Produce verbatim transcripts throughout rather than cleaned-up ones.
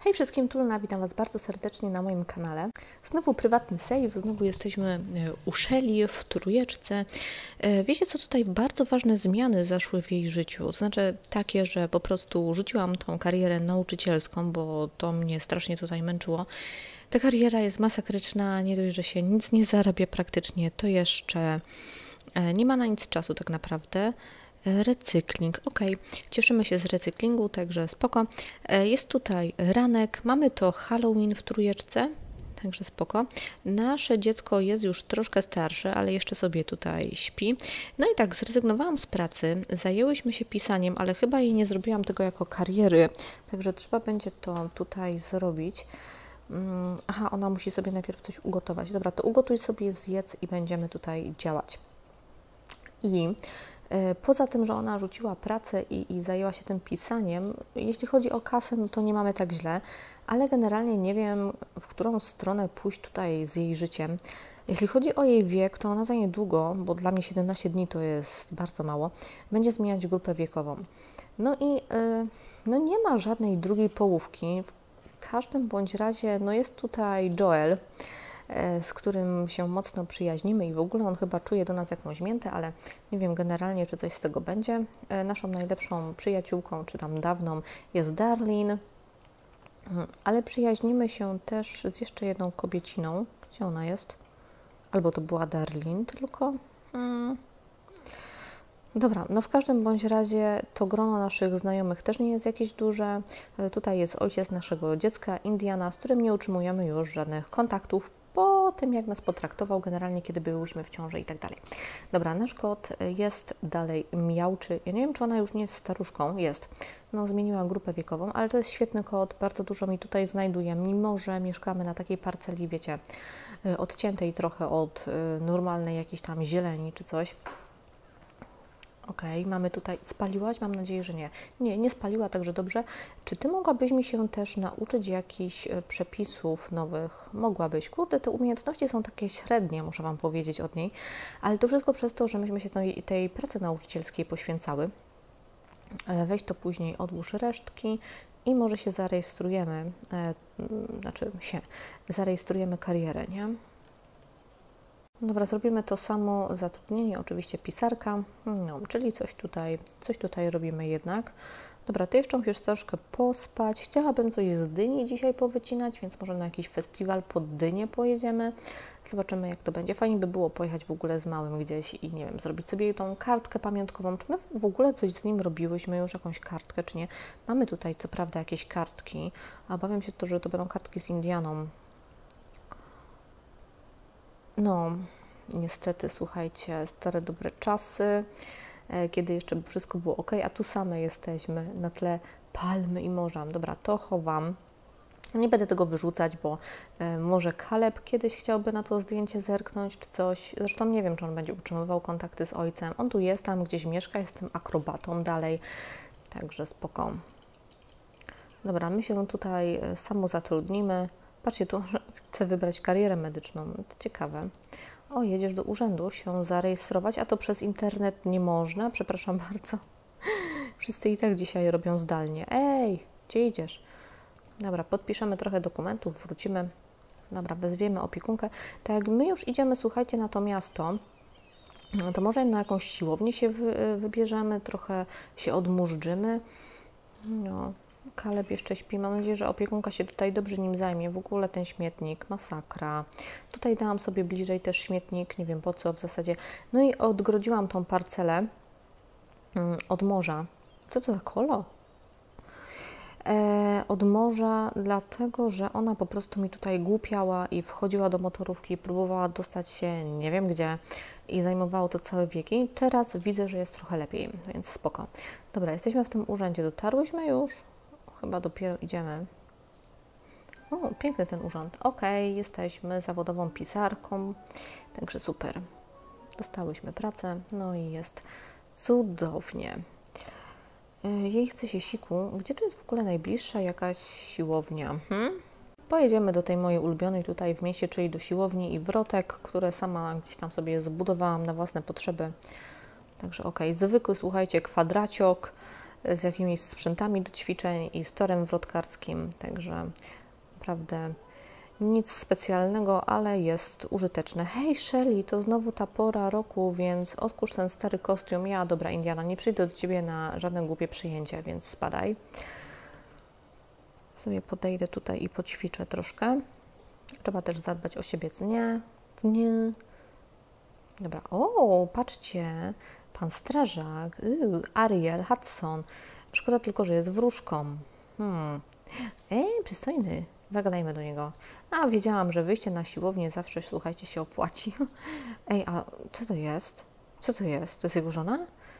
Hej wszystkim, Tulna, witam Was bardzo serdecznie na moim kanale. Znowu prywatny save, znowu jesteśmy u Shelley w Trójeczce. Wiecie co, tutaj bardzo ważne zmiany zaszły w jej życiu. Znaczy takie, że po prostu rzuciłam tą karierę nauczycielską, bo to mnie strasznie tutaj męczyło. Ta kariera jest masakryczna, nie dość, że się nic nie zarabia praktycznie, to jeszcze nie ma na nic czasu tak naprawdę. Recykling, ok, cieszymy się z recyklingu, także spoko. Jest tutaj ranek, mamy to Halloween w Trójeczce, także spoko. Nasze dziecko jest już troszkę starsze, ale jeszcze sobie tutaj śpi. No i tak, zrezygnowałam z pracy, zajęłyśmy się pisaniem, ale chyba jej nie zrobiłam tego jako kariery, także trzeba będzie to tutaj zrobić. Aha, ona musi sobie najpierw coś ugotować. Dobra, to ugotuj sobie, zjedz i będziemy tutaj działać. I poza tym, że ona rzuciła pracę i, i zajęła się tym pisaniem, jeśli chodzi o kasę, no to nie mamy tak źle, ale generalnie nie wiem, w którą stronę pójść tutaj z jej życiem. Jeśli chodzi o jej wiek, to ona za niedługo, bo dla mnie siedemnaście dni to jest bardzo mało, będzie zmieniać grupę wiekową. No i yy, no nie ma żadnej drugiej połówki. W każdym bądź razie no jest tutaj Joel, z którym się mocno przyjaźnimy i w ogóle on chyba czuje do nas jakąś miętę, ale nie wiem generalnie, czy coś z tego będzie. Naszą najlepszą przyjaciółką, czy tam dawną, jest Darlene, ale przyjaźnimy się też z jeszcze jedną kobieciną. Gdzie ona jest? Albo to była Darlene, tylko... Hmm. Dobra, no w każdym bądź razie to grono naszych znajomych też nie jest jakieś duże. Tutaj jest ojciec naszego dziecka, Indiana, z którym nie utrzymujemy już żadnych kontaktów po tym, jak nas potraktował generalnie, kiedy byłyśmy w ciąży i tak dalej. Dobra, nasz kot jest dalej, miauczy. Ja nie wiem, czy ona już nie jest staruszką. Jest. No, zmieniła grupę wiekową, ale to jest świetny kot, bardzo dużo mi tutaj znajduje, mimo że mieszkamy na takiej parceli, wiecie, odciętej trochę od normalnej jakiejś tam zieleni czy coś. Ok, mamy tutaj... Spaliłaś? Mam nadzieję, że nie. Nie, nie spaliła, także dobrze. Czy Ty mogłabyś mi się też nauczyć jakichś przepisów nowych? Mogłabyś. Kurde, te umiejętności są takie średnie, muszę Wam powiedzieć od niej, ale to wszystko przez to, że myśmy się tej, tej pracy nauczycielskiej poświęcały. Weź to później, odłóż resztki i może się zarejestrujemy, e, znaczy się, zarejestrujemy karierę, nie? Dobra, zrobimy to samo zatrudnienie, oczywiście pisarka, no, czyli coś tutaj, coś tutaj robimy jednak. Dobra, Ty jeszcze musisz troszkę pospać. Chciałabym coś z Dyni dzisiaj powycinać, więc może na jakiś festiwal pod Dynię pojedziemy. Zobaczymy, jak to będzie. Fajnie by było pojechać w ogóle z małym gdzieś i nie wiem, zrobić sobie tą kartkę pamiątkową. Czy my w ogóle coś z nim robiłyśmy, już jakąś kartkę, czy nie? Mamy tutaj co prawda jakieś kartki, a obawiam się to, że to będą kartki z Indianą. No, niestety, słuchajcie, stare dobre czasy, kiedy jeszcze wszystko było ok, a tu same jesteśmy na tle palmy i morza. Dobra, to chowam. Nie będę tego wyrzucać, bo e, może Caleb kiedyś chciałby na to zdjęcie zerknąć czy coś. Zresztą nie wiem, czy on będzie utrzymywał kontakty z ojcem. On tu jest, tam gdzieś mieszka, jest tym akrobatą dalej, także spoko. Dobra, my się tutaj samozatrudnimy. Patrzcie, tu chcę wybrać karierę medyczną, to ciekawe. O, jedziesz do urzędu się zarejestrować, a to przez internet nie można, przepraszam bardzo. Wszyscy i tak dzisiaj robią zdalnie. Ej, gdzie idziesz? Dobra, podpiszemy trochę dokumentów, wrócimy. Dobra, wezwiemy opiekunkę. Tak jak my już idziemy, słuchajcie, na to miasto, to może na jakąś siłownię się wy, wybierzemy, trochę się odmurzymy. No, Caleb jeszcze śpi. Mam nadzieję, że opiekunka się tutaj dobrze nim zajmie. W ogóle ten śmietnik, masakra. Tutaj dałam sobie bliżej też śmietnik, nie wiem po co w zasadzie. No i odgrodziłam tą parcelę od morza. Co to za kolo? E, od morza, dlatego, że ona po prostu mi tutaj głupiała i wchodziła do motorówki, próbowała dostać się nie wiem gdzie i zajmowało to całe wieki. Teraz widzę, że jest trochę lepiej, więc spoko. Dobra, jesteśmy w tym urzędzie. Dotarłyśmy już? Chyba dopiero idziemy. O, piękny ten urząd. Ok, jesteśmy zawodową pisarką, także super. Dostałyśmy pracę, no i jest cudownie. Jej chce się siku. Gdzie tu jest w ogóle najbliższa jakaś siłownia? Hmm? Pojedziemy do tej mojej ulubionej tutaj w mieście, czyli do siłowni i wrotek, które sama gdzieś tam sobie zbudowałam na własne potrzeby. Także ok, zwykły, słuchajcie, kwadraciok. z jakimiś sprzętami do ćwiczeń i z torem wrotkarskim, także naprawdę nic specjalnego, ale jest użyteczne. Hej Shelly, to znowu ta pora roku, więc odkurz ten stary kostium. Ja, dobra Indiana, nie przyjdę do Ciebie na żadne głupie przyjęcie, więc spadaj. Sobie podejdę tutaj i poćwiczę troszkę. Trzeba też zadbać o siebie. Nie, nie. Dobra, o, patrzcie, pan strażak, yy, Ariel Hudson. Szkoda tylko, że jest wróżką. Hmm. Ej, przystojny. Zagadajmy do niego. A, wiedziałam, że wyjście na siłownię zawsze, słuchajcie, się opłaci. Ej, a co to jest? Co to jest? To jest jego żona?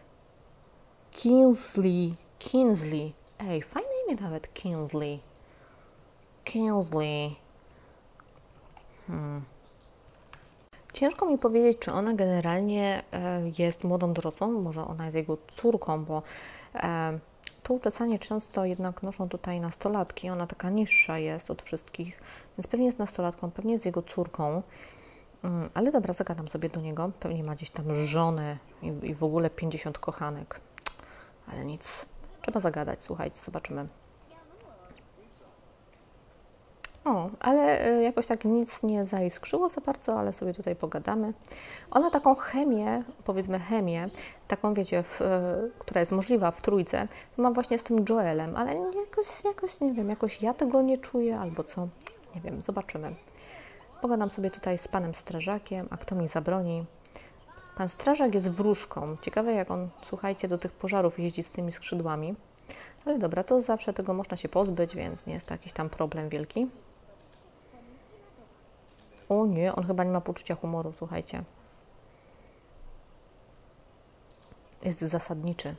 Kingsley. Kingsley. Ej, fajne imię nawet. Kingsley. Kingsley. Hmm. Ciężko mi powiedzieć, czy ona generalnie jest młodą dorosłą. Może ona jest jego córką, bo to uczesanie często jednak noszą tutaj nastolatki. Ona taka niższa jest od wszystkich, więc pewnie jest nastolatką, pewnie jest jego córką. Ale dobra, zagadam sobie do niego. Pewnie ma gdzieś tam żonę i, i w ogóle pięćdziesiąt kochanek. Ale nic. Trzeba zagadać, słuchajcie, zobaczymy. O, ale jakoś tak nic nie zaiskrzyło za bardzo, ale sobie tutaj pogadamy. Ona taką chemię, powiedzmy chemię, taką wiecie, w, która jest możliwa w trójce, to ma właśnie z tym Joelem, ale jakoś, jakoś nie wiem, jakoś ja tego nie czuję albo co, nie wiem, zobaczymy. Pogadam sobie tutaj z panem strażakiem, a kto mi zabroni? Pan strażak jest wróżką. Ciekawe jak on, słuchajcie, do tych pożarów jeździ z tymi skrzydłami. Ale dobra, to zawsze tego można się pozbyć, więc nie jest to jakiś tam problem wielki. O nie, on chyba nie ma poczucia humoru, słuchajcie. Jest zasadniczy.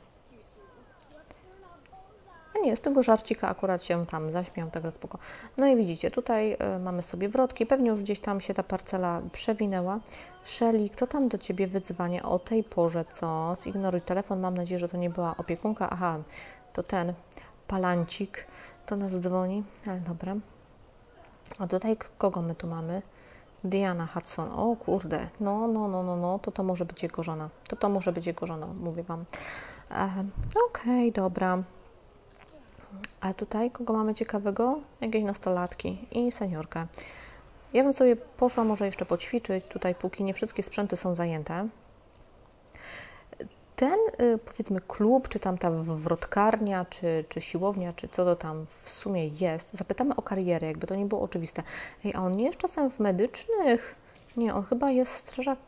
A nie, z tego żarcika akurat się tam zaśmiał, także spoko. No i widzicie, tutaj y, mamy sobie wrotki. Pewnie już gdzieś tam się ta parcela przewinęła. Shelly, kto tam do Ciebie wyzwania o tej porze, co? Zignoruj telefon, mam nadzieję, że to nie była opiekunka. Aha, to ten palancik do nas dzwoni, ale dobra. A tutaj kogo my tu mamy? Diana Hudson. O kurde, no, no, no, no, no, to to może być jego żona. To to może być jego żona, mówię Wam. E, Okej, okay, dobra. A tutaj kogo mamy ciekawego? Jakieś nastolatki i seniorkę. Ja bym sobie poszła może jeszcze poćwiczyć, tutaj póki nie wszystkie sprzęty są zajęte. Ten, powiedzmy, klub, czy tam ta wrotkarnia, czy, czy siłownia, czy co to tam w sumie jest, zapytamy o karierę, jakby to nie było oczywiste. Ej, a on nie jest czasem w medycznych? Nie, on chyba jest strażakiem.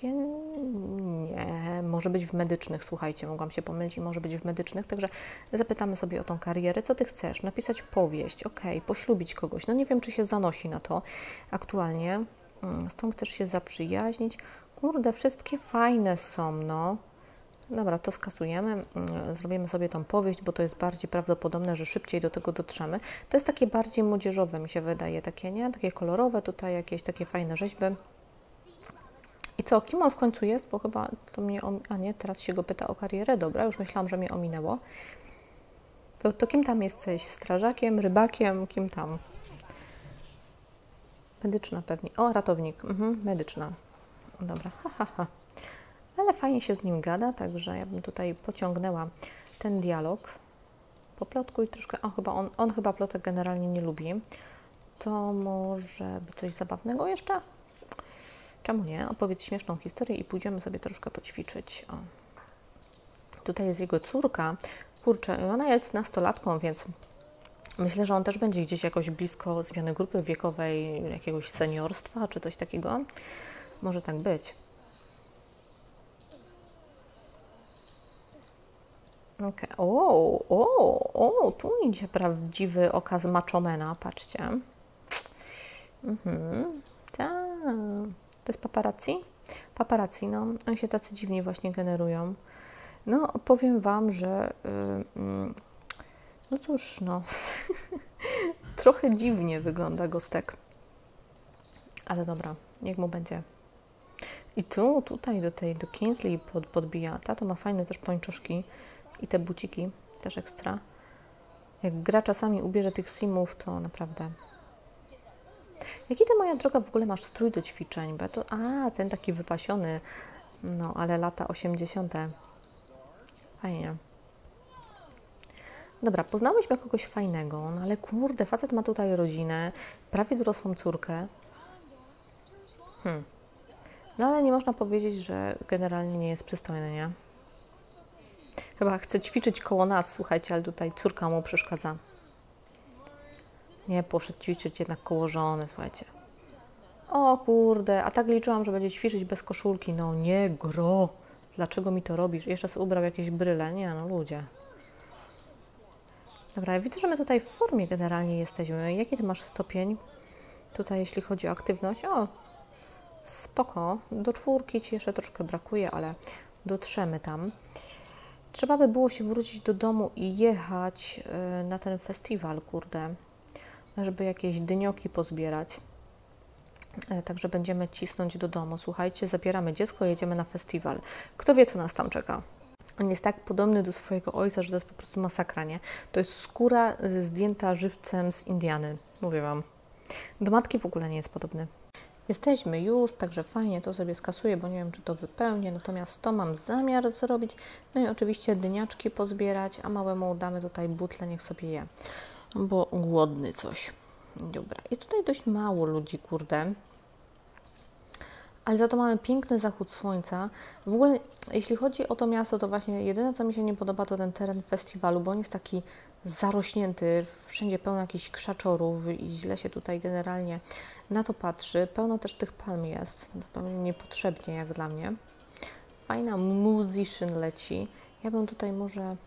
Nie, może być w medycznych, słuchajcie, mogłam się pomylić i może być w medycznych, także zapytamy sobie o tą karierę. Co ty chcesz? Napisać powieść, okej, okay, poślubić kogoś. No nie wiem, czy się zanosi na to aktualnie. Z tą chcesz się zaprzyjaźnić? Kurde, wszystkie fajne są, no. Dobra, to skasujemy, zrobimy sobie tą powieść, bo to jest bardziej prawdopodobne, że szybciej do tego dotrzemy. To jest takie bardziej młodzieżowe, mi się wydaje, takie, nie? Takie kolorowe, tutaj jakieś takie fajne rzeźby. I co, kim on w końcu jest? Bo chyba to mnie, a nie, teraz się go pyta o karierę, dobra, już myślałam, że mnie ominęło. To, to kim tam jesteś? Strażakiem, rybakiem, kim tam? Medyczna pewnie, o, ratownik, mhm, medyczna. Dobra, ha, ha, ha. Ale fajnie się z nim gada, także ja bym tutaj pociągnęła ten dialog. Poplotkuj troszkę, o, chyba on, on chyba plotek generalnie nie lubi. To może być coś zabawnego jeszcze? Czemu nie? Opowiedz śmieszną historię i pójdziemy sobie troszkę poćwiczyć. O. Tutaj jest jego córka. Kurczę, ona jest nastolatką, więc myślę, że on też będzie gdzieś jakoś blisko zmiany grupy wiekowej, jakiegoś seniorstwa czy coś takiego. Może tak być. Okay. O, o, o, tu idzie prawdziwy okaz machomena, patrzcie. Mhm. Ta. To jest paparazzi? Paparazzi, no, oni się tacy dziwnie właśnie generują. No, powiem Wam, że yy, no cóż, no, trochę dziwnie wygląda Gostek. Ale dobra, niech mu będzie. I tu, tutaj do tej, do Kingsley pod, podbija. Ta to ma fajne też pończoszki. I te buciki też ekstra. Jak gra czasami ubierze tych simów, to naprawdę. Jaki ty, moja droga, w ogóle masz strój do ćwiczeń? Bo to, a, ten taki wypasiony. No, ale lata osiemdziesiąte. Fajnie. Dobra, poznałyśmy kogoś fajnego, no ale kurde, facet ma tutaj rodzinę, prawie dorosłą córkę. Hmm. No ale nie można powiedzieć, że generalnie nie jest przystojny, nie? Chyba chce ćwiczyć koło nas, słuchajcie, ale tutaj córka mu przeszkadza. Nie, poszedł ćwiczyć jednak koło żony, słuchajcie. O kurde, a tak liczyłam, że będzie ćwiczyć bez koszulki. No nie, gro. Dlaczego mi to robisz? Jeszcze sobie ubrał jakieś bryle. Nie, no ludzie. Dobra, ja widzę, że my tutaj w formie generalnie jesteśmy. Jaki ty masz stopień? Tutaj jeśli chodzi o aktywność. O, spoko. Do czwórki ci jeszcze troszkę brakuje, ale dotrzemy tam. Trzeba by było się wrócić do domu i jechać yy, na ten festiwal, kurde. Żeby jakieś dynioki pozbierać. Yy, także będziemy cisnąć do domu. Słuchajcie, zabieramy dziecko, jedziemy na festiwal. Kto wie, co nas tam czeka? On jest tak podobny do swojego ojca, że to jest po prostu masakra, nie? To jest skóra zdjęta żywcem z Indiany. Mówię Wam. Do matki w ogóle nie jest podobny. Jesteśmy już, także fajnie, to sobie skasuję, bo nie wiem, czy to wypełnię, natomiast to mam zamiar zrobić. No i oczywiście dyniaczki pozbierać, a małemu damy tutaj butle, niech sobie je, bo głodny coś. Dobra, jest tutaj dość mało ludzi, kurde. Ale za to mamy piękny zachód słońca. W ogóle, jeśli chodzi o to miasto, to właśnie jedyne, co mi się nie podoba, to ten teren festiwalu, bo on jest taki zarośnięty, wszędzie pełno jakichś krzaczorów i źle się tutaj generalnie na to patrzy. Pełno też tych palm jest, niepotrzebnie jak dla mnie. Fajna musician leci. Ja bym tutaj może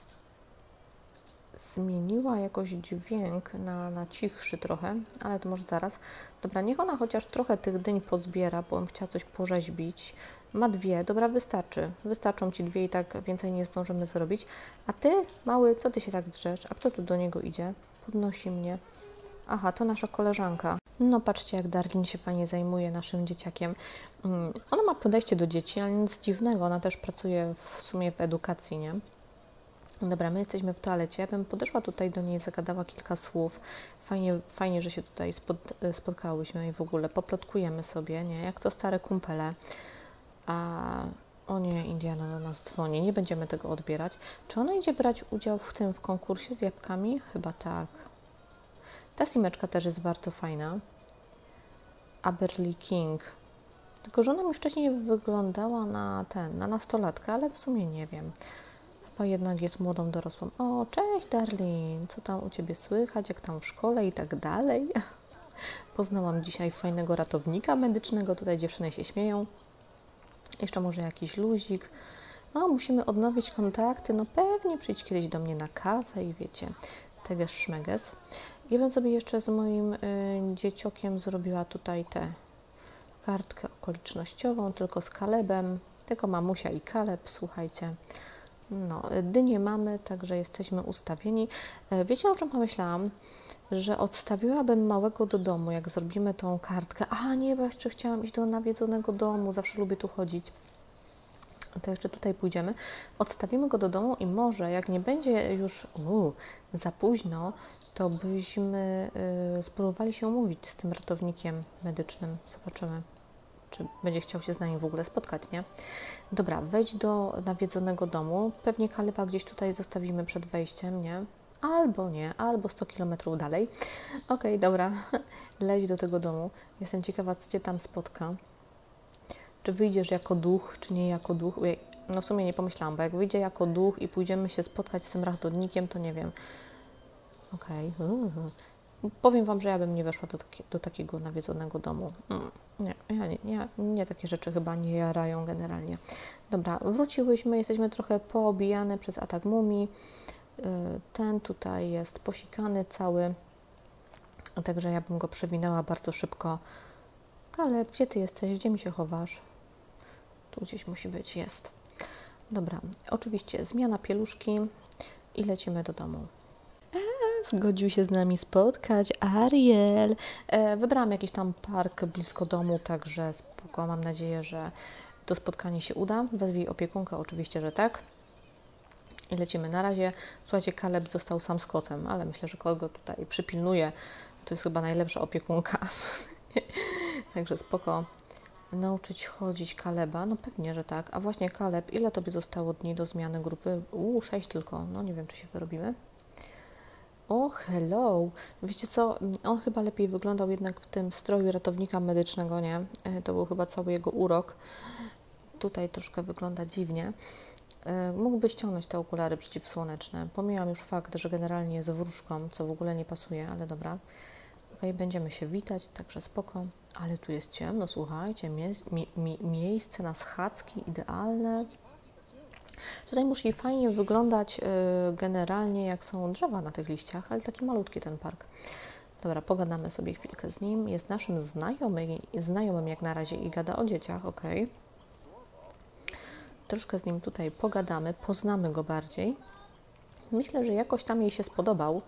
zmieniła jakoś dźwięk na, na cichszy trochę, ale to może zaraz. Dobra, niech ona chociaż trochę tych dyń pozbiera, bo bym chciała coś porzeźbić. Ma dwie, dobra, wystarczy. Wystarczą Ci dwie i tak więcej nie zdążymy zrobić. A Ty, mały, co Ty się tak drzesz? A kto tu do niego idzie? Podnosi mnie. Aha, to nasza koleżanka. No patrzcie, jak Darlin się fajnie zajmuje naszym dzieciakiem. Ona ma podejście do dzieci, ale nic dziwnego. Ona też pracuje w sumie w edukacji, nie? Dobra, my jesteśmy w toalecie. Ja bym podeszła tutaj do niej, zagadała kilka słów. Fajnie, fajnie, że się tutaj spod, spotkałyśmy i w ogóle poplotkujemy sobie, nie? Jak to stare kumpele. A o nie, Indiana do nas dzwoni. Nie będziemy tego odbierać. Czy ona idzie brać udział w tym, w konkursie z jabłkami? Chyba tak. Ta simeczka też jest bardzo fajna. Aberly King. Tylko, że ona mi wcześniej wyglądała na ten, na nastolatkę, ale w sumie nie wiem. Chyba jednak jest młodą dorosłą. O, cześć Darlin, co tam u Ciebie słychać, jak tam w szkole i tak dalej. Poznałam dzisiaj fajnego ratownika medycznego, tutaj dziewczyny się śmieją. Jeszcze może jakiś luzik. O, musimy odnowić kontakty, no pewnie przyjdź kiedyś do mnie na kawę i wiecie, teges szmeges. Ja bym sobie jeszcze z moim y, dzieciokiem zrobiła tutaj tę kartkę okolicznościową, tylko z Kalebem, tylko mamusia i Kaleb, słuchajcie. No, dynie mamy, także jesteśmy ustawieni. Wiecie, o czym pomyślałam? Że odstawiłabym małego do domu, jak zrobimy tą kartkę. A nie, bo jeszcze chciałam iść do nawiedzonego domu, zawsze lubię tu chodzić. To jeszcze tutaj pójdziemy. Odstawimy go do domu i może, jak nie będzie już uu, za późno, to byśmy y, spróbowali się umówić z tym ratownikiem medycznym. Zobaczymy, czy będzie chciał się z nami w ogóle spotkać, nie? Dobra, wejdź do nawiedzonego domu. Pewnie Kaleba gdzieś tutaj zostawimy przed wejściem, nie? Albo nie, albo sto kilometrów dalej. Okej, okay, dobra, leć do tego domu. Jestem ciekawa, co Cię tam spotka. Czy wyjdziesz jako duch, czy nie jako duch? No w sumie nie pomyślałam, bo jak wyjdzie jako duch i pójdziemy się spotkać z tym ratownikiem, to nie wiem. Okej. Okay. Powiem Wam, że ja bym nie weszła do, taki, do takiego nawiedzonego domu. Mm, nie, ja nie, nie, nie takie rzeczy chyba nie jarają generalnie. Dobra, wróciłyśmy, jesteśmy trochę poobijane przez atak mumii. Ten tutaj jest posikany cały, także ja bym go przewinęła bardzo szybko. Kaleb, gdzie Ty jesteś? Gdzie mi się chowasz? Tu gdzieś musi być, jest. Dobra, oczywiście zmiana pieluszki i lecimy do domu. Zgodził się z nami spotkać Ariel. E, wybrałam jakiś tam park blisko domu, także spoko, mam nadzieję, że to spotkanie się uda. Wezwij opiekunkę, oczywiście, że tak. I lecimy na razie. Słuchajcie, Kaleb został sam z kotem, ale myślę, że kot go tutaj przypilnuje. To jest chyba najlepsza opiekunka. Także spoko. Nauczyć chodzić Kaleba? No pewnie, że tak. A właśnie Kaleb, ile Tobie zostało dni do zmiany grupy? Uuu, sześć tylko. No nie wiem, czy się wyrobimy. O, hello! Wiecie co, on chyba lepiej wyglądał jednak w tym stroju ratownika medycznego, nie? To był chyba cały jego urok. Tutaj troszkę wygląda dziwnie. Mógłby ściągnąć te okulary przeciwsłoneczne. Pomijam już fakt, że generalnie jest wróżką, co w ogóle nie pasuje, ale dobra. Okej, będziemy się witać, także spoko. Ale tu jest ciemno, słuchajcie, mie mie miejsce na schadzki idealne. Tutaj musi fajnie wyglądać y, generalnie, jak są drzewa na tych liściach, ale taki malutki ten park. Dobra, pogadamy sobie chwilkę z nim. Jest naszym znajomym, znajomym jak na razie i gada o dzieciach, ok. Troszkę z nim tutaj pogadamy, poznamy go bardziej. Myślę, że jakoś tam jej się spodobał.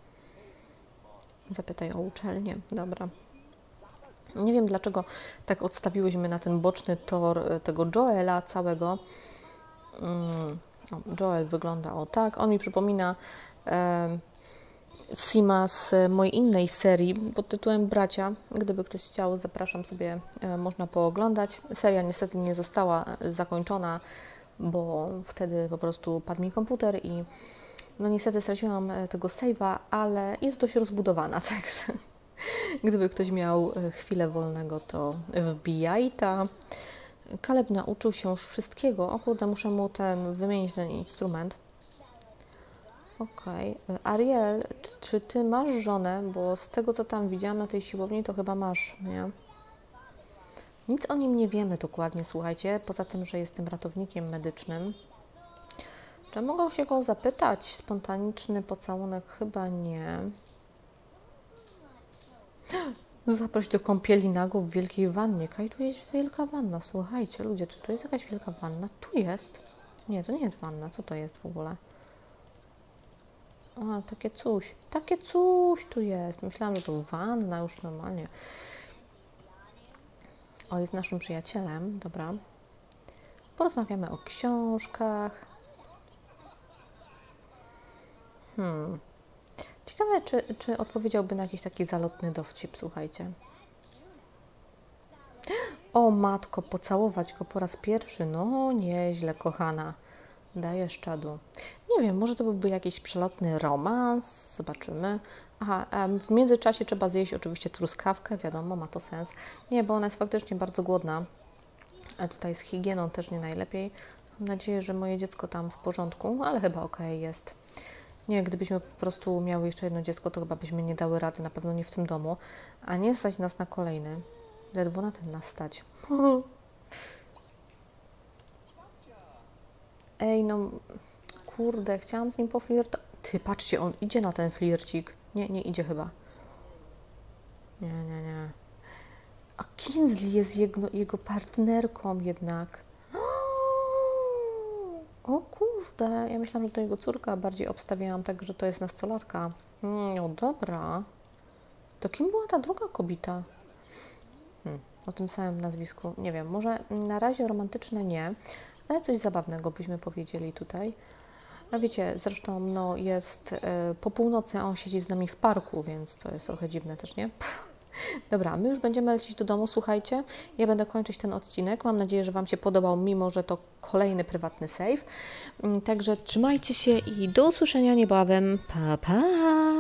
Zapytaj o uczelnię, dobra. Nie wiem, dlaczego tak odstawiłyśmy na ten boczny tor tego Joela całego. Mm, o, Joel wygląda o tak. On mi przypomina e, Sima z mojej innej serii pod tytułem Bracia. Gdyby ktoś chciał, zapraszam sobie, e, można pooglądać. Seria niestety nie została zakończona, bo wtedy po prostu padł mi komputer i no niestety straciłam tego save'a, ale jest dość rozbudowana, także gdyby ktoś miał chwilę wolnego, to wbijaj ta. Kaleb nauczył się już wszystkiego. O kurde, muszę mu ten wymienić ten instrument. Okej. Okay. Ariel, czy, czy ty masz żonę? Bo z tego, co tam widziałam na tej siłowni, to chyba masz, nie? Nic o nim nie wiemy dokładnie, słuchajcie, poza tym, że jestem ratownikiem medycznym. Czy mogę się go zapytać? Spontaniczny pocałunek? Chyba nie. Zaproś do kąpieli nago w wielkiej wannie. Kaj, tu jest wielka wanna. Słuchajcie, ludzie, czy tu jest jakaś wielka wanna? Tu jest. Nie, to nie jest wanna. Co to jest w ogóle? A, takie coś. Takie coś tu jest. Myślałam, że to wanna już normalnie. O, jest naszym przyjacielem. Dobra. Porozmawiamy o książkach. Hmm. Ciekawe, czy, czy odpowiedziałby na jakiś taki zalotny dowcip, słuchajcie. O matko, pocałować go po raz pierwszy? No nieźle, kochana. Dajesz czadu. Nie wiem, może to byłby jakiś przelotny romans. Zobaczymy. Aha, w międzyczasie trzeba zjeść oczywiście truskawkę, wiadomo, ma to sens. Nie, bo ona jest faktycznie bardzo głodna. A tutaj z higieną też nie najlepiej. Mam nadzieję, że moje dziecko tam w porządku, ale chyba okej jest. Nie, gdybyśmy po prostu miały jeszcze jedno dziecko, to chyba byśmy nie dały rady, na pewno nie w tym domu, a nie stać nas na kolejny. Ledwo na ten nas stać. Ej, no, kurde, chciałam z nim poflirtować. Ty, patrzcie, on idzie na ten flircik. Nie, nie idzie chyba. Nie, nie, nie. A Kingsley jest jego, jego partnerką jednak. O kurde, ja myślałam, że to jego córka, bardziej obstawiałam tak, że to jest nastolatka. No dobra. To kim była ta druga kobieta? Hmm, o tym samym nazwisku, nie wiem, może na razie romantyczne nie, ale coś zabawnego byśmy powiedzieli tutaj. A wiecie, zresztą no jest y, po północy, a on siedzi z nami w parku, więc to jest trochę dziwne też, nie? Dobra, my już będziemy lecieć do domu, słuchajcie. Ja będę kończyć ten odcinek. Mam nadzieję, że Wam się podobał, mimo że to kolejny prywatny save. Także trzymajcie się i do usłyszenia niebawem. Pa, pa!